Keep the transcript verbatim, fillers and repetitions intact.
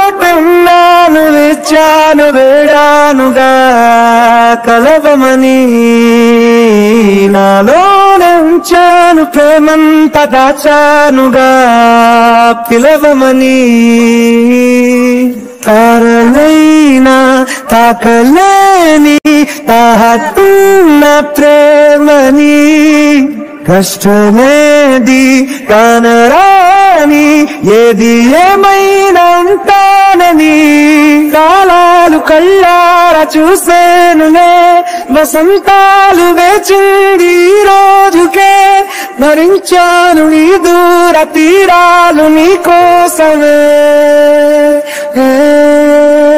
చోటున్నాను విచ్చాను వేడానుగా కలవమని నాలోనే ఉంచాను ప్రేమంత దాచానుగా పిలవమని తారలైనా తాకలేని తాహతున్న ప్రేమని కష్టమేది కానరాని ఏది ఏమైనా ఉంటానని కాలాలు కళ్ళారా చూసేనులే వసంతాలు వేచింది ఈ రోజుకే భరించాను నీ దూర తీరాలు నీ కోసమే